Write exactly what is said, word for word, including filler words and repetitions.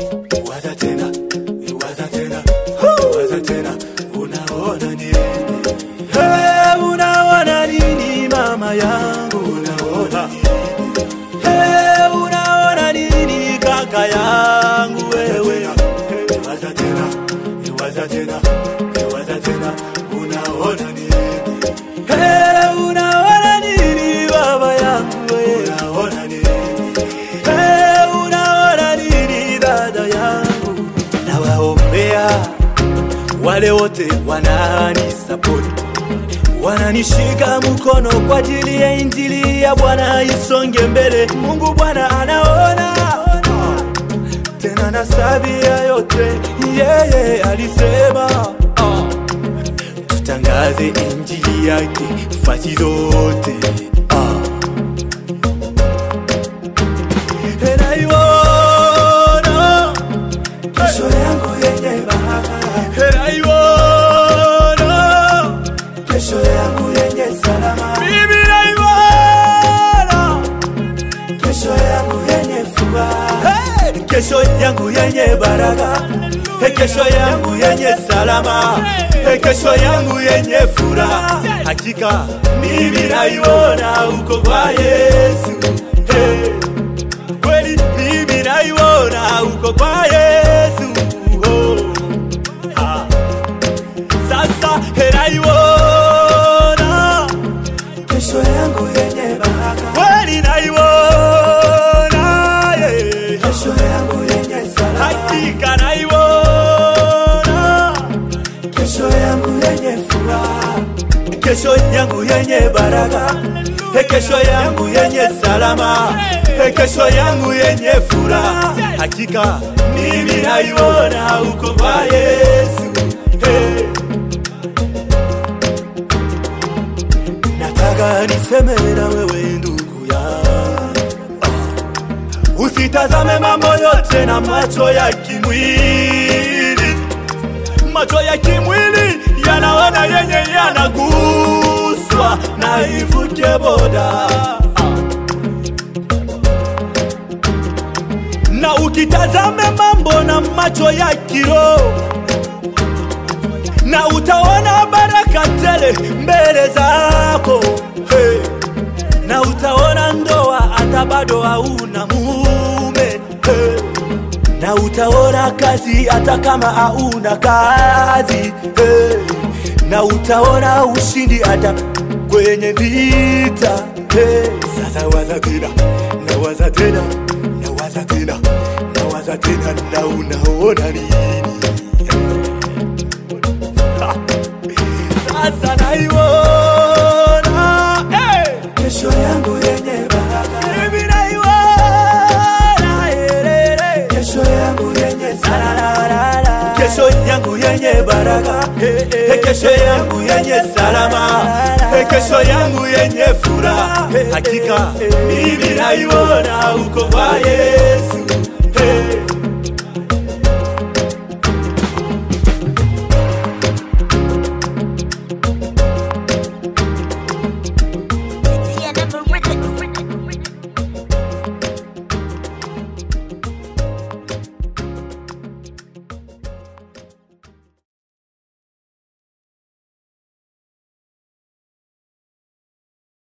waza tena, waza tena, waza tena, unaona nini? Hey, unaona nini mama yangu? Unaona nini? Hey, unaona nini kaka yangu wewe? Waza tena, waza tena, waza tena, unaona nini? Hey, unaona nini baba yangu wewe? Unaona nini? Hey, unaona nini dada yangu? Na waombea wale wote wananisupport, wananishika mkono kwa ajili ya injili ya Bwana isonge mbele. Mungu Bwana anaona tena na sabia yote, yeye yeah, alisema oh, tutangaze injili yake fasi zote oh. Naiona kesho yangu yenye baraka, naiona kesho yangu yenye salama, mimi naiona kesho yangu yenye furaha, hey! Kesho yangu yenye baraka, hey! Kesho yangu yenye salama, hey! Kesho yangu yenye furaha, hakika mimi naiona uko kwa Yesu, hey! Kweli mimi naiona uko kwa Yesu, oh. Ah. Sasa naiona kesho yangu yenye baraka, kweli naiona yeah. Kesho yangu yenye salama, hakika naiona kesho yangu yenye furaha, kesho yangu yenye baraka, kesho yangu yenye salama, kesho yangu yenye furaha, hakika mimi naiona uko kwa Yesu, hey. Nataka niseme na wewe ndugu yangu, uh, usitazame mambo yote na macho ya kimwili. Macho ya kimwili yanaona yenye yanaguswa na ivuke boda, na ukitazame mambo na macho ya kiroho, na utaona baraka tele mbele zako, hey. Na utaona ndoa hata bado hauna mume, hey. Na utaona kazi hata kama hauna kazi, hey. Na utaona ushindi hata kwenye vita, hey. Sasa waza tena, na waza tena, na waza tena, na waza tena, na unaona nini? Sasa naiona, hey! Kesho yangu yenye baraka, mimi naiona, hey, kesho yangu yenye salama, kesho yangu yenye baraka, hey, hey, kesho yangu yenye salama, hey, kesho yangu yenye furaha, hakika mimi naiona uko kwa Yesu.